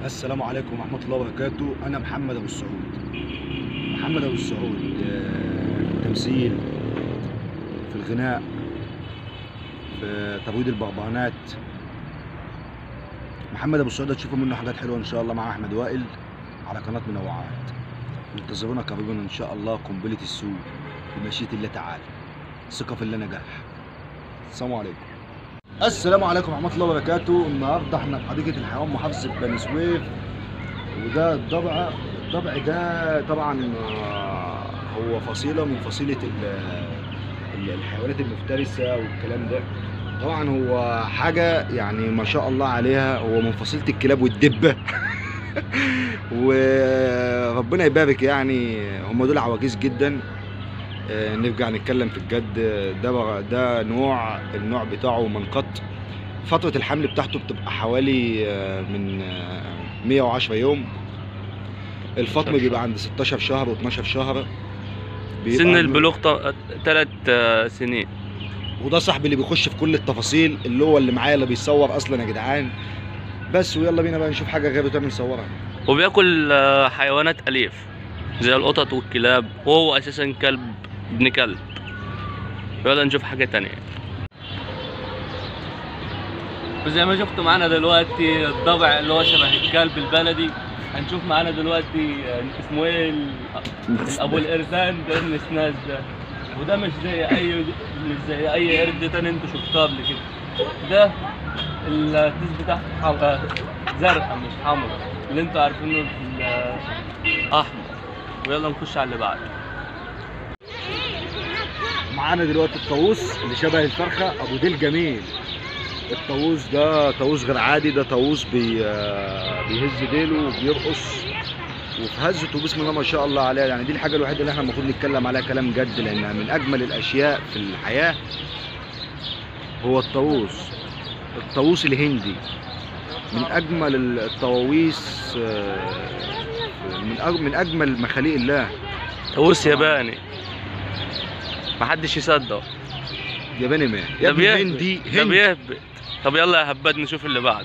السلام عليكم ورحمة الله وبركاته. أنا محمد أبو السعود. محمد أبو السعود تمثيل، في الغناء، في تبويض البغبغانات. محمد أبو السعود هتشوفوا منه حاجات حلوة إن شاء الله مع أحمد وائل على قناة منوعات. انتظرونا قريبا إن شاء الله. قنبلة السوق بمشيئة الله تعالى. ثقة في الله نجاح. السلام عليكم. السلام عليكم ورحمة الله وبركاته. النهارده احنا في حديقة الحيوان محافظة بني سويف، وده الضبع ده طبعا هو فصيلة من فصيلة الحيوانات المفترسة والكلام ده. طبعا هو حاجة يعني ما شاء الله عليها، هو من فصيلة الكلاب والدبة وربنا يبارك. يعني هم دول عواجيز جدا. نرجع نتكلم في الجد. ده النوع بتاعه منقط. فترة الحمل بتاعته بتبقى حوالي من 110 يوم. الفطم بيبقى عند 16 شهر و12 شهر. سن البلوغ 3 سنين. وده صاحبي اللي بيخش في كل التفاصيل، اللي معايا اللي بيصور اصلا يا جدعان. بس ويلا بينا بقى نشوف حاجة غير تاني نصورها. وبياكل حيوانات أليف زي القطط والكلاب، وهو أساسا كلب ابن كلب. يلا نشوف حاجة تانية. وزي ما شفتوا معانا دلوقتي الضبع اللي هو شبه الكلب البلدي. هنشوف معانا دلوقتي اسمه ايه، ابو القردان ده، النسناس ده. وده مش زي اي قرد تاني انتوا شفتوه قبل كده. ده التيس بتاعته زرقاء مش حمرا، اللي انتوا عارفينه احمر. ويلا نخش على اللي بعده. معانا دلوقتي الطاووس اللي شبه الفرخه، ابو ديل جميل. الطاووس ده طاووس غير عادي. ده طاووس بيهز ديله وبيرقص، وفي هزته بسم الله ما شاء الله عليه. يعني دي الحاجه الوحيده اللي احنا المفروض نتكلم عليها كلام جد، لانها من اجمل الاشياء في الحياه. هو الطاووس الهندي من اجمل الطواويس، من اجمل مخاليق الله. طاووس ياباني محدش يصدق. ياباني مين؟ يا ابني هندي. ده بيهبط. طب يلا يا هباد نشوف اللي بعده.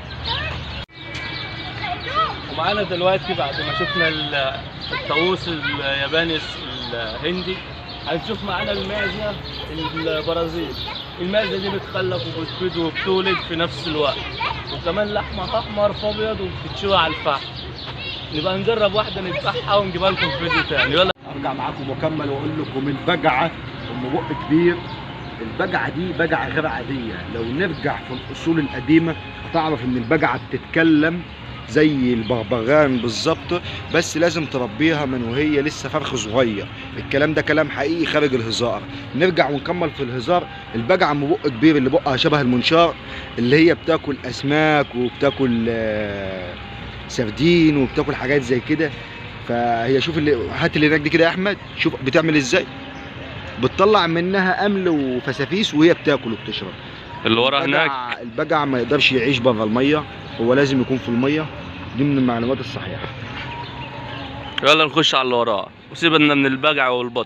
ومعانا دلوقتي بعد ما شفنا الطاووس الياباني الهندي، هنشوف معانا المعزة البرازيل. المعزة دي بتخلف وبتبيض وبتولد في نفس الوقت، وكمان لحمها احمر في ابيض وبتتشوي على الفحم. نبقى نجرب واحدة نذبحها ونجيبها لكم في فيديو تاني. يلا ارجع معاكم واكمل واقول لكم البجعة ام بق كبير. البجعة دي بجعة غير عادية. لو نرجع في الأصول القديمة هتعرف إن البجعة بتتكلم زي البغبغان بالظبط، بس لازم تربيها من وهي لسه فرخ صغير. الكلام ده كلام حقيقي خارج الهزار. نرجع ونكمل في الهزار. البجعة ام بق كبير اللي بقها شبه المنشار، اللي هي بتاكل أسماك وبتاكل سردين وبتاكل حاجات زي كده. فهي شوف هات اللي هناك دي كده يا أحمد، شوف بتعمل إزاي. بتطلع منها امل وفسافيس وهي بتاكل وبتشرب. اللي ورا هناك البجع ما يقدرش يعيش بره الميه، هو لازم يكون في الميه. دي من المعلومات الصحيحه. يلا نخش على اللي وراه وسيبنا من البجع والبط.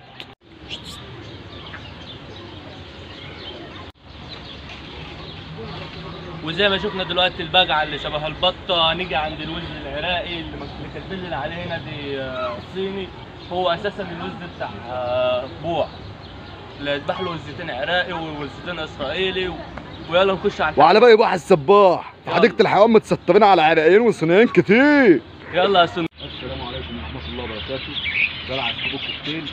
وزي ما شفنا دلوقتي البجعه اللي شبه البطه. نيجي عند الوز العراقي اللي كاتبين لنا عليه هنا دي صيني. هو اساسا الوز بتاع بوع اللي يذبح له وزتين عراقي ووزتين اسرائيلي. ويلا نخش على وعلى باقي بوح السباح في حديقه الحيوان متسترين على عراقيين وصينيين كتير. يلا يا سن. السلام عليكم ورحمه الله وبركاته. ده العصفور الكوكتيل.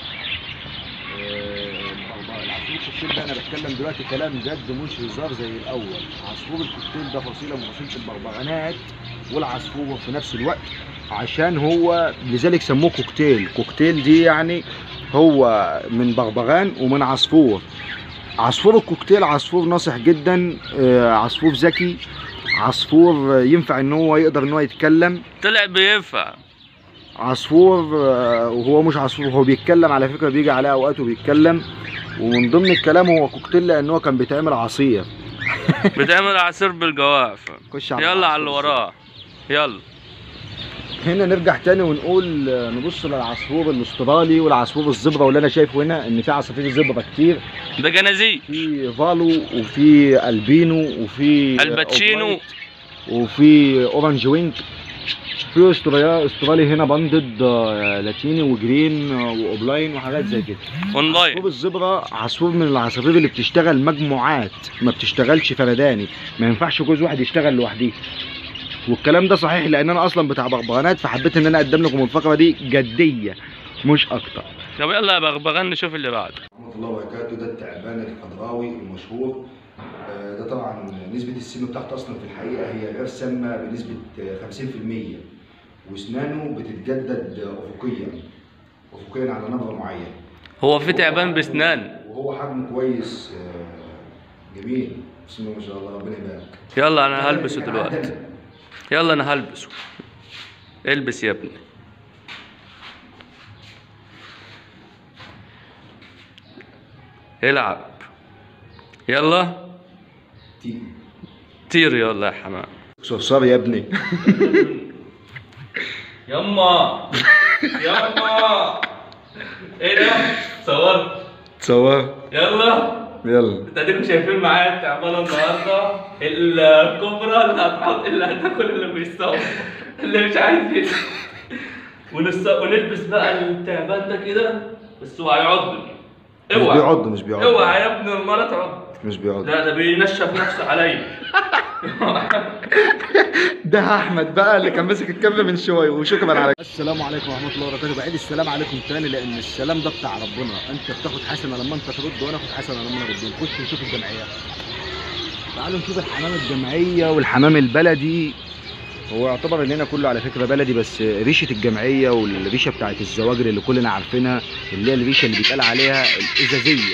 العصفور الكوكتيل ده انا بتكلم دلوقتي كلام جد مش هزار زي الاول. عصفور الكوكتيل ده فصيله من فصيله البغبغانات والعصفور في نفس الوقت، عشان هو لذلك سموه كوكتيل. كوكتيل دي يعني هو من بغبغان ومن عصفور. عصفور الكوكتيل عصفور ناصح جدا، عصفور ذكي، عصفور ينفع ان هو يقدر ان هو يتكلم. طلع بينفع. عصفور وهو مش عصفور، هو بيتكلم على فكره، بيجي عليه اوقات وبيتكلم. ومن ضمن الكلام هو كوكتيل لان هو كان بيتعمل عصير. بيتعمل عصير بالجواف. يلا على اللي وراه. يلا هنا نرجع تاني ونقول نبص للعصفور الاسترالي والعصفور الزبرة، واللي انا شايفه هنا ان في عصافير زبرة كتير. ده جنازير، في فالو وفي البينو وفي الباتشينو وفي اورانج وينج. في استرالي هنا بندد لاتيني وجرين واوبلاين وحاجات زي كده. اونلاين. عصفور الزبرة عصفور من العصافير اللي بتشتغل مجموعات، ما بتشتغلش فرداني، ما ينفعش جوز واحد يشتغل لوحده. والكلام ده صحيح لان انا اصلا بتاع بغبغانات، فحبيت ان انا اقدم لكم الفقره دي جديه مش اكتر. طب يلا يا بغبغان نشوف اللي بعده. ورحمه الله وبركاته. ده التعبان الخضراوي المشهور. ده طبعا نسبه السم بتاعته اصلا في الحقيقه هي غير سامه بنسبه 50%، واسنانه بتتجدد افقيا على نبره معينه. هو في تعبان باسنان وهو حجمه كويس جميل، بسم الله ما شاء الله، ربنا يبارك. يلا انا هلبسه دلوقتي. يلا انا هلبسه. البس يا ابني. العب. يلا طير يلا يا حمام. صرصار يا ابني. يما يما. ايه ده؟ صور. يلا انت اديكم شايفين معايا التعبان النهارده الكبرى اللي هتاكل اللي بيصور اللي مش عايز ونلبس بقى التعبان ده كده، بس هو هيعضني. اوعى مش بيعض. اوعى يا ابن المرة تعض. مش بيعض. لا ده بينشف نفسه عليا. ده احمد بقى اللي كان ماسك الكاميرا من شويه. وشكرا على السلام عليكم ورحمه الله وبركاته. بعيد السلام عليكم تاني لان السلام ده بتاع ربنا. انت بتاخد حسنه لما انت ترد وانا اخد حسنه لما انا ارد. نخش نشوف الجمعيات. تعالوا نشوف الحمام الجمعيه والحمام البلدي. هو يعتبر اننا كله على فكره بلدي، بس ريشه الجمعيه والريشه بتاعت الزواجر اللي كلنا عارفينها، اللي هي الريشه اللي بيتقال عليها الازازيه.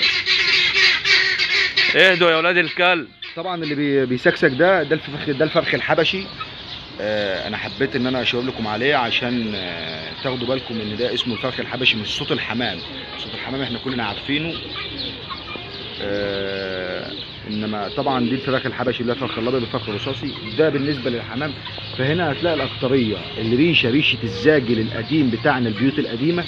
اهدوا يا ولاد الكلب. طبعا اللي بيسكسك ده الفرخ الحبشي. انا حبيت ان انا اشاور لكم عليه عشان تاخدوا بالكم ان ده اسمه الفرخ الحبشي، مش صوت الحمام. صوت الحمام احنا كلنا عارفينه. انما طبعا دي الفراخ الحبشي اللي هي الفرخ الابيض والفرخ الرصاصي. ده بالنسبه للحمام. فهنا هتلاقي الاكتريه اللي ريشه الزاجل القديم بتاعنا، البيوت القديمه.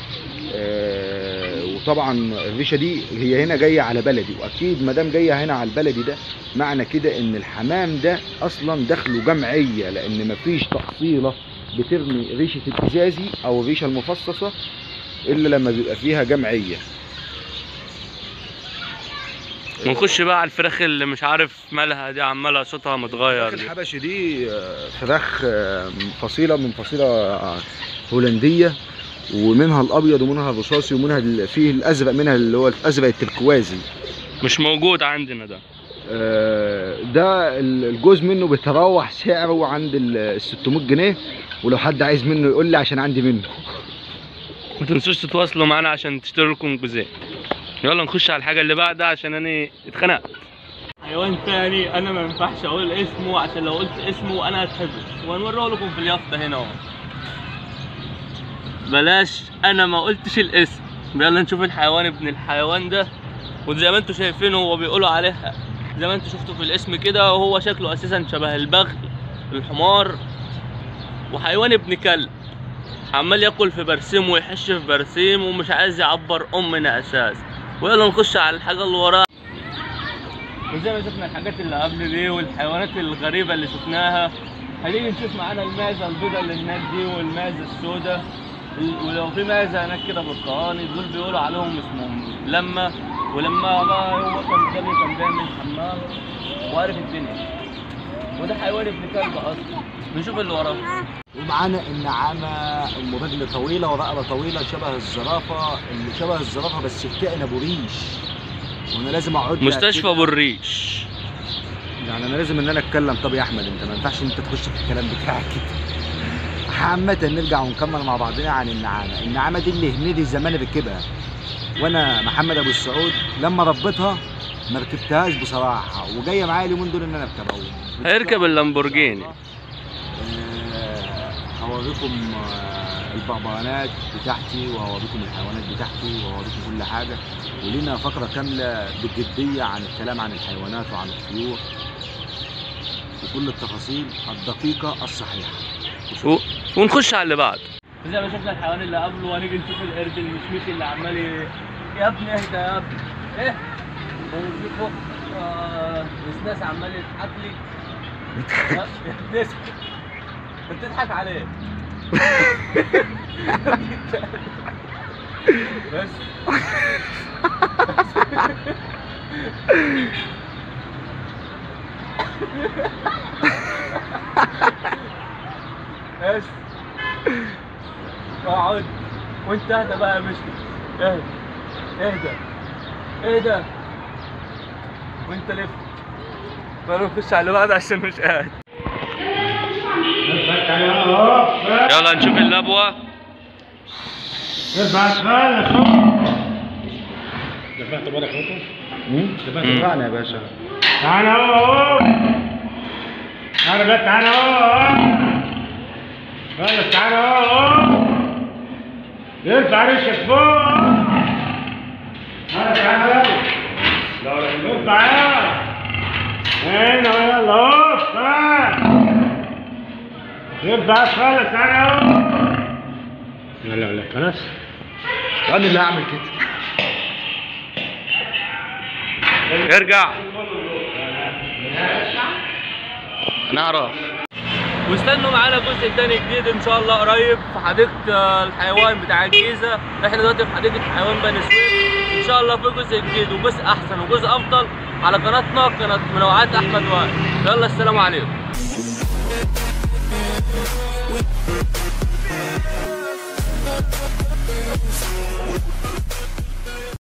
وطبعا الريشه دي هي هنا جايه على بلدي، واكيد ما دام جايه هنا على البلدي ده معنى كده ان الحمام ده اصلا دخله جمعيه، لان مفيش تفصيله بترمي ريشه الازازي او الريشه المفصصه الا لما بيبقى فيها جمعيه. ونخش بقى على الفراخ اللي مش عارف مالها دي، عمالها صوتها متغير. الفراخ الحبشي دي فراخ فصيله من فصيله هولنديه، ومنها الابيض ومنها الرصاصي ومنها فيه الازرق، منها اللي هو الازرق التركوازي. مش موجود عندنا ده. ده الجوز منه بيتراوح سعره عند ال 600 جنيه، ولو حد عايز منه يقول لي عشان عندي منه. ما تنسوش تتواصلوا معانا عشان تشتروا لكم جوزين. يلا نخش على الحاجه اللي بعدها عشان انا اتخنقت. حيوان تاني انا ما ينفعش اقول اسمه عشان لو قلت اسمه انا هتحبس، وهنوريه لكم في اليافطه هنا اهو. بلاش انا ما قلتش الاسم. يلا نشوف الحيوان. ابن الحيوان ده وزي ما انتم شايفينه هو بيقولوا عليها زي ما انتم شفتوا في الاسم كده، وهو شكله اساسا شبه البغل الحمار، وحيوان ابن كلب عمال ياكل في برسيم ويحش في برسيم ومش عايز يعبر امنا اساس. ويلا نخش على الحاجه اللي وراها. وزي ما شفنا الحاجات اللي قبل دي والحيوانات الغريبه اللي شفناها، هنيجي نشوف معانا المعزه البيضاء اللي هناك دي والمعزه السوداء، ولو في معزه هناك كده برتقاني، دول بيقولوا عليهم اسمهم لما. ولما بقى هو كان بيعمل حمام وعارف الدنيا. وده حيوان ابن كلب اصلا. نشوف اللي وراه. ومعانا النعامه ام رجل طويله ورقبه طويله شبه الزرافه، اللي شبه الزرافه بس بكائن ابو ريش. وانا لازم اقعد مستشفى ابو الريش. يعني انا لازم ان انا اتكلم. طب يا احمد انت ما ينفعش انت تخش في الكلام بتاعك كده. عامة نرجع ونكمل مع بعضنا عن النعامه. النعامه دي اللي هنيدي زمان ركبها، وانا محمد ابو السعود لما ربيتها ما ركبتهاش بصراحه، وجايه معايا اليومين دول ان انا اركبها. هيركب اللامبورجيني. هوريكم البغبغانات بتاعتي، وهوريكم الحيوانات بتاعتي، وهوريكم كل حاجه. ولينا فقره كامله بجديه عن الكلام عن الحيوانات وعن الطيور وكل التفاصيل الدقيقه الصحيحه. ونخش على اللي بعد. زي ما شفنا الحيوان اللي قبله، وهنيجي نشوف القرد المشمشي اللي عمال يا ابني اهدى يا ابني. ايه؟ ونجيب فوق الناس عمال يضحك لي. انت تضحك عليه. بس بس اقعد وانت اهدى بقى يا مشري. اهدى اهدى اهدى وانت لف. بقى نخش على اللي بعد عشان مش قاعد. يلا نشوف اللبوة. دفعت بالك خطوة؟ دفعنا يا باشا. تعالى اهو. تعالى بقى تعالى اهو. خلص تعالى اهو. ارفع ريشك فوق. تعالى تعالى يلا. ارفع يلا. هنا يلا اهو. ارفع خلص تعالى اهو. لا خلاص. انا اللي هعمل كده. ارجع. نعرف. واستنوا معانا الجزء الثاني جديد ان شاء الله قريب في حديقه الحيوان بتاع الجيزه. احنا دلوقتي في حديقه الحيوان بني سويف. ان شاء الله في جزء جديد وجزء احسن وجزء افضل على قناتنا قناه منوعات احمد وائل. يلا السلام عليكم.